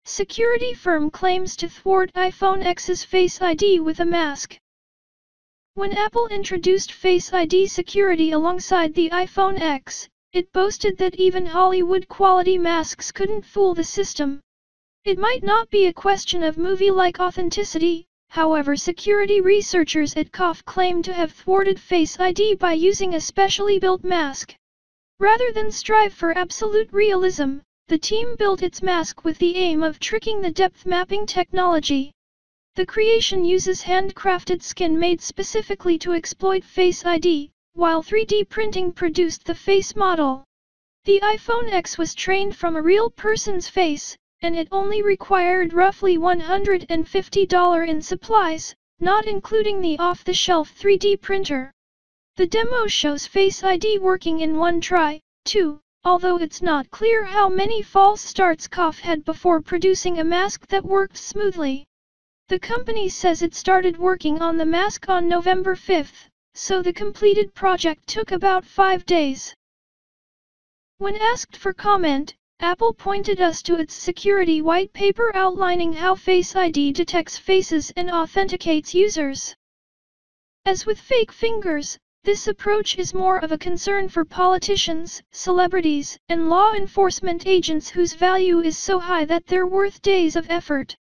Security firm claims to thwart iPhone X's Face ID with a mask. When Apple introduced Face ID security alongside the iPhone X, it boasted that even Hollywood-quality masks couldn't fool the system. It might not be a question of movie-like authenticity, however, security researchers at Bkav claim to have thwarted Face ID by using a specially built mask. Rather than strive for absolute realism, the team built its mask with the aim of tricking the depth mapping technology. The creation uses handcrafted skin made specifically to exploit Face ID, while 3D printing produced the face model. The iPhone X was trained from a real person's face, and it only required roughly $150 in supplies, not including the off-the-shelf 3D printer. The demo shows Face ID working in one try, too, although it's not clear how many false starts Bkav had before producing a mask that worked smoothly. The company says it started working on the mask on November 5, so the completed project took about 5 days. When asked for comment, Apple pointed us to its security white paper outlining how Face ID detects faces and authenticates users. As with fake fingers, this approach is more of a concern for politicians, celebrities, and law enforcement agents whose value is so high that they're worth days of effort.